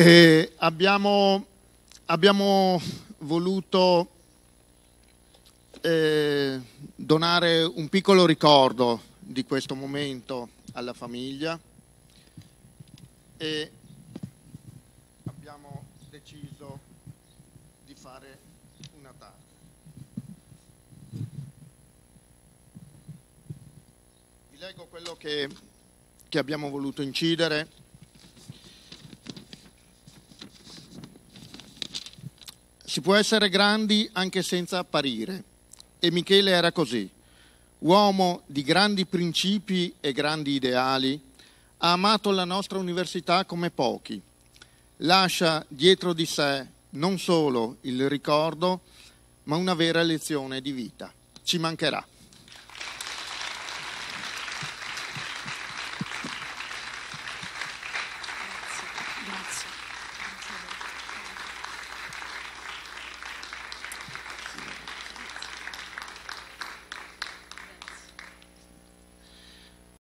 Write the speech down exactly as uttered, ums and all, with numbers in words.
E abbiamo, abbiamo voluto eh, donare un piccolo ricordo di questo momento alla famiglia e abbiamo deciso di fare una targa. Vi leggo quello che, che abbiamo voluto incidere. Si può essere grandi anche senza apparire, e Michele era così. Uomo di grandi principi e grandi ideali, ha amato la nostra università come pochi. Lascia dietro di sé non solo il ricordo, ma una vera lezione di vita. Ci mancherà.